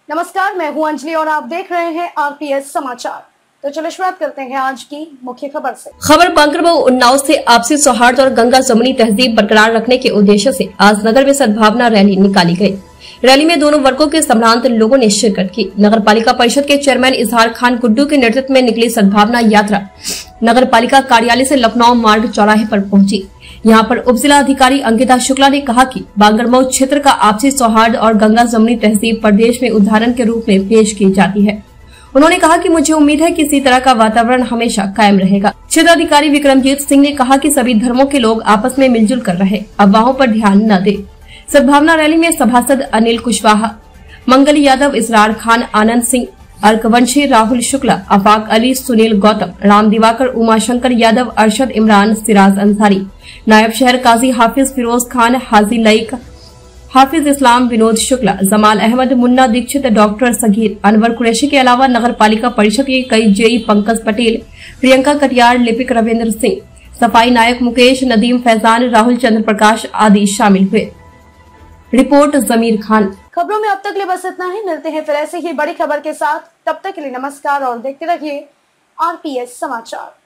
नमस्कार, मैं हूं अंजलि और आप देख रहे हैं आरपीएस समाचार। तो चलिए शुरुआत करते हैं आज की मुख्य खबर से। खबर बांगरमऊ उन्नाव से आपसी सौहार्द और गंगा जमुनी तहजीब बरकरार रखने के उद्देश्य से आज नगर में सद्भावना रैली निकाली गई। रैली में दोनों वर्गों के संभ्रांत लोगों ने शिरकत की। नगर पालिका परिषद के चेयरमैन इजहार खान गुड्डू के नेतृत्व में निकली सद्भावना यात्रा नगर पालिका कार्यालय से लखनऊ मार्ग चौराहे पर पहुंची। यहां पर उप जिला अधिकारी अंकिता शुक्ला ने कहा कि बांगरमऊ क्षेत्र का आपसी सौहार्द और गंगा जमुनी तहजीब प्रदेश में उदाहरण के रूप में पेश की जाती है। उन्होंने कहा कि मुझे उम्मीद है कि इसी तरह का वातावरण हमेशा कायम रहेगा। क्षेत्र अधिकारी विक्रमजीत सिंह ने कहा कि सभी धर्मों के लोग आपस में मिलजुल कर रहे, अफवाहों पर ध्यान न दे। सद्भावना रैली में सभासद अनिल कुशवाहा, मंगल यादव, इसरार खान, आनंद सिंह, अर्कवंशी, राहुल शुक्ला, अफाक अली, सुनील गौतम, राम दिवाकर, उमाशंकर यादव, अरशद इमरान, सिराज अंसारी, नायब शहर काजी हाफिज फिरोज खान, हाजी लईक, हाफिज इस्लाम, विनोद शुक्ला, जमाल अहमद, मुन्ना दीक्षित, डॉक्टर सगीर, अनवर कुरैशी के अलावा नगर पालिका परिषद के कई जेई, पंकज पटेल, प्रियंका कटियार, लिपिक रविंद्र सिंह, सफाई नायक मुकेश, नदीम फैजान, राहुल चंद्र प्रकाश आदि शामिल हुए। रिपोर्ट जमीर खान। खबरों में अब तक लिए बस इतना ही। मिलते हैं फिर ऐसे ही बड़ी खबर के साथ। तब तक के लिए नमस्कार और देखते रहिए आरपीएस समाचार।